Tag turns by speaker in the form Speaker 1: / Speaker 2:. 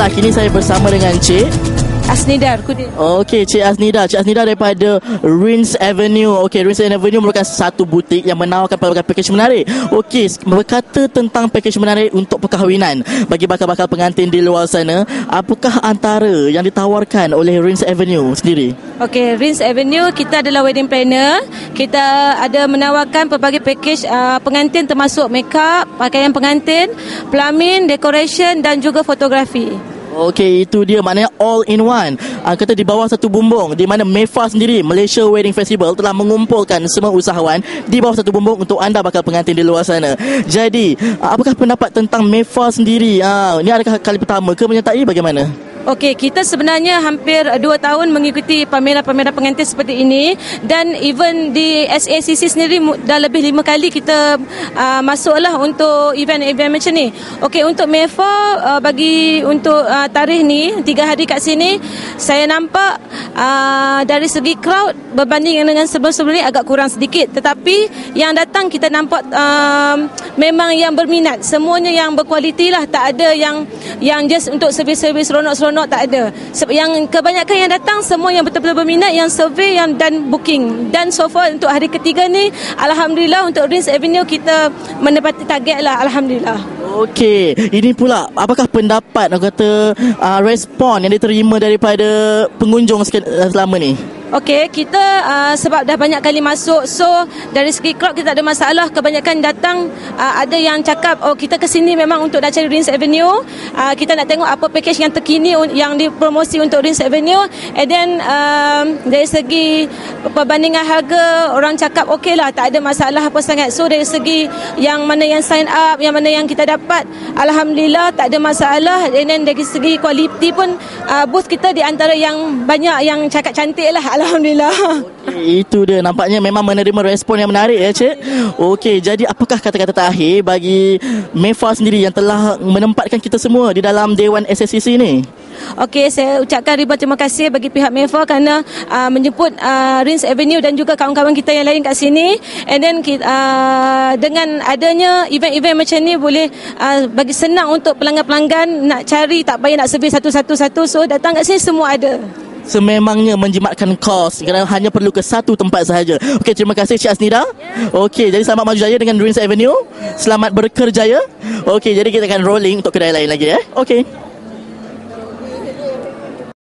Speaker 1: Baiklah, kini saya bersama dengan Cik
Speaker 2: Asnida Rukudin.
Speaker 1: Okey, Cik Asnida daripada Rins Avenue. Okey, Rins Avenue merupakan satu butik yang menawarkan pelbagai pakej menarik. Okey, berkata tentang pakej menarik untuk perkahwinan bagi bakal-bakal pengantin di luar sana, apakah antara yang ditawarkan oleh Rins Avenue sendiri?
Speaker 2: Okey, Rins Avenue kita adalah wedding planner. Kita ada menawarkan pelbagai pakej pengantin termasuk makeup, pakaian pengantin, plumbing, decoration dan juga fotografi.
Speaker 1: Okey, itu dia, maknanya all in one. Kata di bawah satu bumbung, di mana MEFA sendiri, Malaysia Wedding Festival, telah mengumpulkan semua usahawan di bawah satu bumbung untuk anda bakal pengantin di luar sana. Jadi, apakah pendapat tentang MEFA sendiri? Ini adakah kali pertama ke menyertai, bagaimana?
Speaker 2: Okey, kita sebenarnya hampir 2 tahun mengikuti pameran-pameran pengantin seperti ini, dan even di SACC sendiri dah lebih 5 kali kita masuklah untuk event-event macam ni. Okey, untuk MEFA bagi untuk tarikh ni 3 hari kat sini, saya nampak dari segi crowd berbanding dengan sebelum-sebelum ni agak kurang sedikit, tetapi yang datang kita nampak memang yang berminat, semuanya yang berkualiti lah, tak ada yang just untuk servis-servis seronok-seronok, tak ada. Yang kebanyakan yang datang semua yang betul-betul berminat, yang survey yang dan booking. Dan so far untuk hari ketiga ni, alhamdulillah untuk Rins Avenue kita menepati target lah, alhamdulillah.
Speaker 1: Okey, ini pula apakah pendapat respon yang diterima daripada pengunjung selama ni?
Speaker 2: Okey, kita sebab dah banyak kali masuk, so dari segi crowd kita tak ada masalah. Kebanyakan datang, ada yang cakap, oh kita ke sini memang untuk nak cari Rins Avenue, kita nak tengok apa package yang terkini yang dipromosi untuk Rins Avenue. And then dari segi perbandingan harga, orang cakap okey lah, tak ada masalah apa sangat. So dari segi yang mana yang sign up, yang mana yang kita dapat, alhamdulillah tak ada masalah. And then dari segi kualiti pun, booth kita di antara yang banyak yang cakap cantik lah, alhamdulillah.
Speaker 1: Okey, itu dia, nampaknya memang menerima respon yang menarik ya, Cik. Okey, jadi apakah kata-kata terakhir bagi MEFA sendiri yang telah menempatkan kita semua di dalam Dewan SSCC ni?
Speaker 2: Okey, saya ucapkan ribuan terima kasih bagi pihak MEFA kerana menjemput Rins Avenue dan juga kawan-kawan kita yang lain kat sini. And then dengan adanya event-event macam ni boleh bagi senang untuk pelanggan-pelanggan nak cari, tak payah nak servis satu-satu. So datang kat sini semua ada.
Speaker 1: Sememangnya menjimatkan kos kerana hanya perlu ke satu tempat sahaja. Okey, terima kasih Cik Asnida. Okey, jadi selamat maju jaya dengan Rins Avenue. Selamat berkerjaya. Okey, jadi kita akan rolling untuk kedai lain lagi ya. Okey.